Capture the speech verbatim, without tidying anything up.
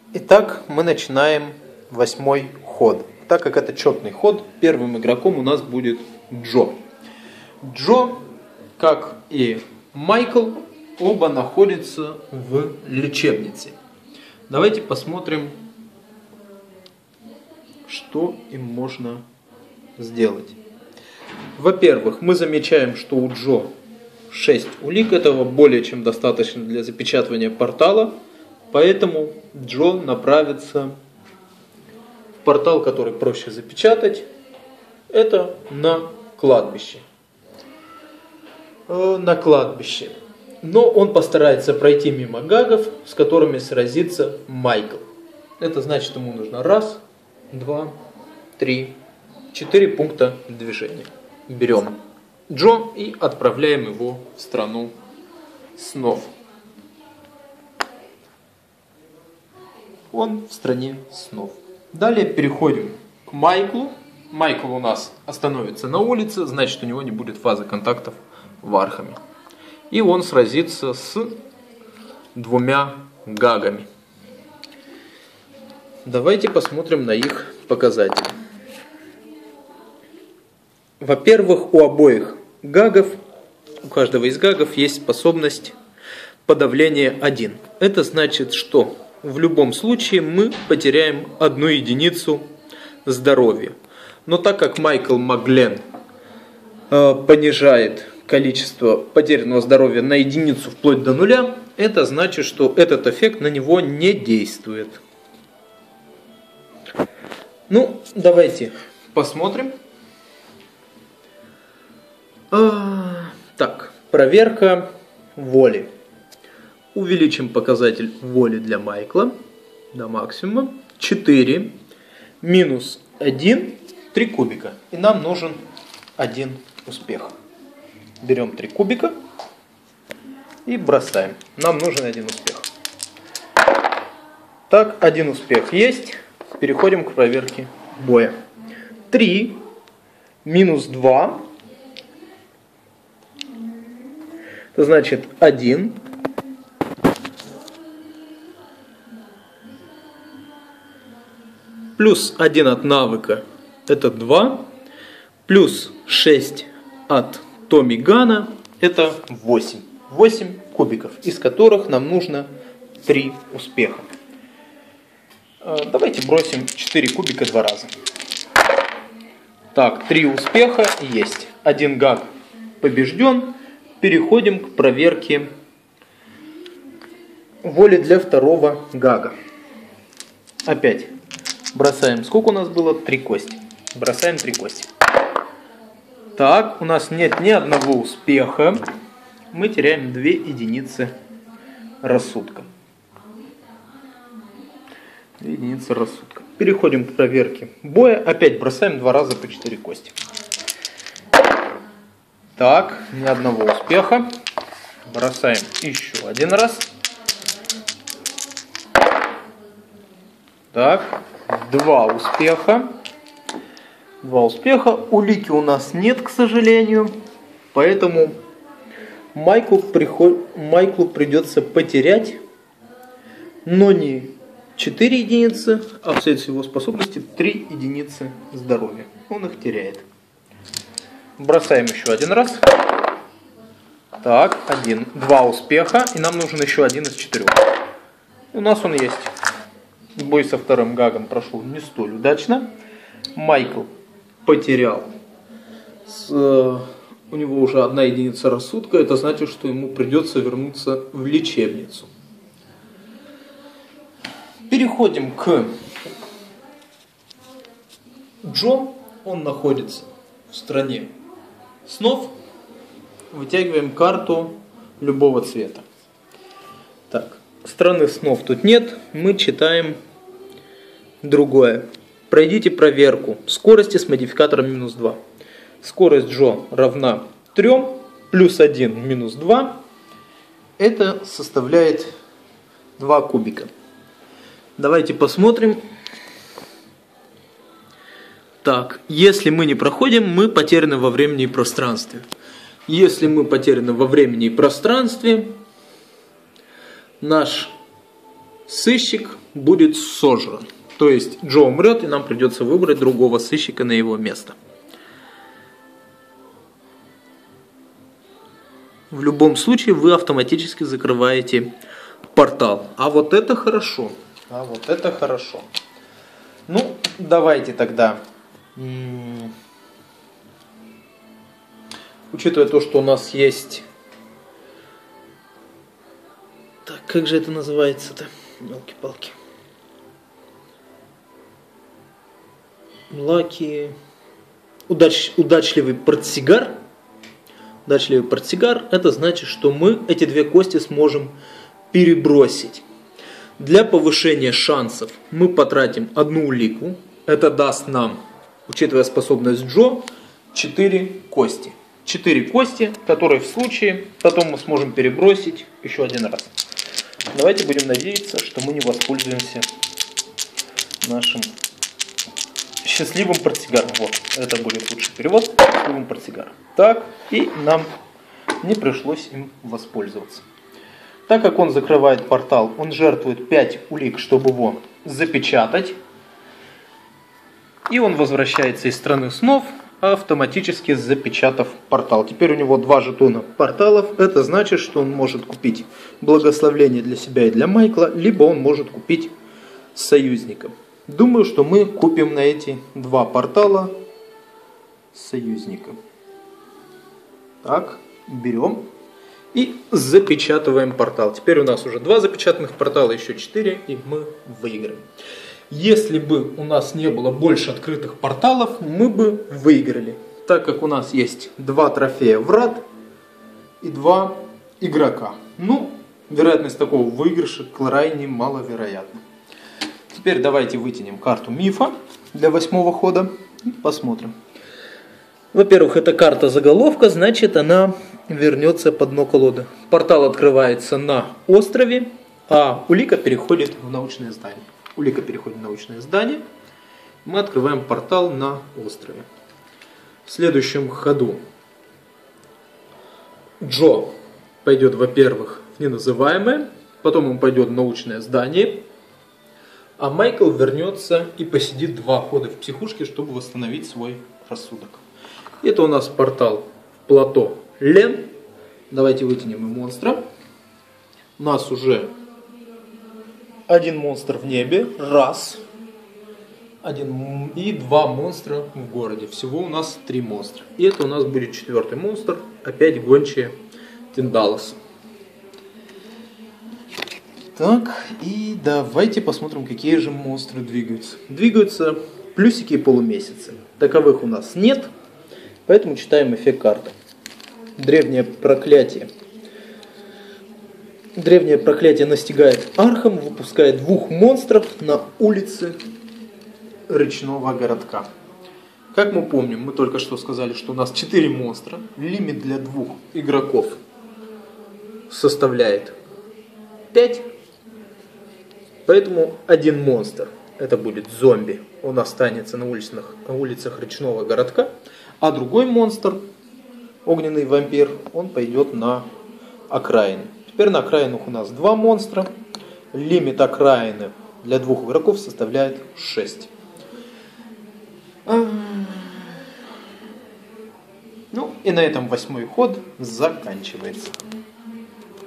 Итак, мы начинаем восьмой ход. Так как это четный ход, первым игроком у нас будет Джо. Джо, как и Майкл, оба находятся в лечебнице. Давайте посмотрим, что им можно сделать. Во-первых, мы замечаем, что у Джо шесть улик. Этого более чем достаточно для запечатывания портала. Поэтому Джо направится в портал, который проще запечатать. Это на кладбище. На кладбище. Но он постарается пройти мимо гагов, с которыми сразится Майкл. Это значит, ему нужно раз, два, три, четыре пункта движения. Берем Джо и отправляем его в страну снов. Он в стране снов. Далее переходим к Майклу. Майкл у нас остановится на улице, значит, у него не будет фазы контактов в Архаме. И он сразится с двумя гагами. Давайте посмотрим на их показатели. Во-первых, у обоих гагов, у каждого из гагов есть способность подавления один. Это значит, что в любом случае мы потеряем одну единицу здоровья. Но так как Майкл Маглен э, понижает количество потерянного здоровья на единицу вплоть до нуля, это значит, что этот эффект на него не действует. Ну, давайте посмотрим. А, так, проверка воли. Увеличим показатель воли для Майкла до максимума. четыре минус один, три кубика. И нам нужен один успех. Берем три кубика и бросаем. Нам нужен один успех. Так, один успех есть. Переходим к проверке боя. три минус два. Это значит один. Плюс один от навыка, это два. Плюс шесть от Томми Гана, это восемь. восемь кубиков, из которых нам нужно три успеха. Давайте бросим четыре кубика два раза. Так, три успеха есть. Один гаг побежден. Переходим к проверке воли для второго гага. Опять бросаем. Сколько у нас было? Три кости. Бросаем три кости. Так, у нас нет ни одного успеха. Мы теряем две единицы рассудка. Две единицы рассудка. Переходим к проверке боя. Опять бросаем два раза по четыре кости. Так, ни одного успеха. Бросаем еще один раз. Так, два успеха. Два успеха. Улики у нас нет, к сожалению. Поэтому Майклу, приход... Майклу придется потерять, но не четыре единицы, а вследствие его способности три единицы здоровья. Он их теряет. Бросаем еще один раз. Так, один, два успеха. И нам нужен еще один из четырех. У нас он есть. Бой со вторым гагом прошел не столь удачно. Майкл потерял. С, э, у него уже одна единица рассудка. Это значит, что ему придется вернуться в лечебницу. Переходим к Джо. Он находится в стране снов. Вытягиваем карту любого цвета. Так, страны снов тут нет. Мы читаем другое. Пройдите проверку скорости с модификатором минус два. Скорость Джо равна трем, плюс один минус два. Это составляет два кубика. Давайте посмотрим. Так, если мы не проходим, мы потеряны во времени и пространстве. Если мы потеряны во времени и пространстве, наш сыщик будет сожран. То есть Джо умрет, и нам придется выбрать другого сыщика на его место. В любом случае вы автоматически закрываете портал. А вот это хорошо. А вот это хорошо. Ну, давайте тогда. М- Учитывая то, что у нас есть... Так, как же это называется-то? Ёлки-палки. Лаки... Удач... Удачливый портсигар. Удачливый портсигар. Это значит, что мы эти две кости сможем перебросить. Для повышения шансов мы потратим одну улику. Это даст нам, учитывая способность Джо, четыре кости. четыре кости, которые в случае потом мы сможем перебросить еще один раз. Давайте будем надеяться, что мы не воспользуемся нашим счастливым портсигаром. Вот, это будет лучший перевод. Счастливым портсигаром. Так, и нам не пришлось им воспользоваться. Так как он закрывает портал, он жертвует пять улик, чтобы его запечатать. И он возвращается из страны снов, автоматически запечатав портал. Теперь у него два жетона порталов. Это значит, что он может купить благословление для себя и для Майкла, либо он может купить союзника. Думаю, что мы купим на эти два портала союзника. Так, берем и запечатываем портал. Теперь у нас уже два запечатанных портала, еще четыре, и мы выиграем. Если бы у нас не было больше открытых порталов, мы бы выиграли. Так как у нас есть два трофея врат и два игрока. Ну, вероятность такого выигрыша крайне маловероятна. Теперь давайте вытянем карту мифа для восьмого хода и посмотрим. Во-первых, это карта заголовка, значит она вернется под дно колоды. Портал открывается на острове, а улика переходит в научное здание. Улика переходит в научное здание. Мы открываем портал на острове. В следующем ходу Джо пойдет, во-первых, в неназываемое, потом он пойдет в научное здание, а Майкл вернется и посидит два хода в психушке, чтобы восстановить свой рассудок. Это у нас портал в плато Лен. Давайте вытянем и монстра. У нас уже один монстр в небе. Раз. Один и два монстра в городе. Всего у нас три монстра. И это у нас будет четвертый монстр. Опять гончие Тиндалос. Так, и давайте посмотрим, какие же монстры двигаются. Двигаются плюсики и полумесяцы. Таковых у нас нет. Поэтому читаем эффект карты. Древнее проклятие. Древнее проклятие настигает Архам, выпускает двух монстров на улице речного городка. Как мы помним, мы только что сказали, что у нас четыре монстра. Лимит для двух игроков составляет пять. Поэтому один монстр, это будет зомби, он останется на улицах, на улицах речного городка. А другой монстр, огненный вампир, он пойдет на окраины. Теперь на окраинах у нас два монстра. Лимит окраины для двух игроков составляет шесть. Ну и на этом восьмой ход заканчивается.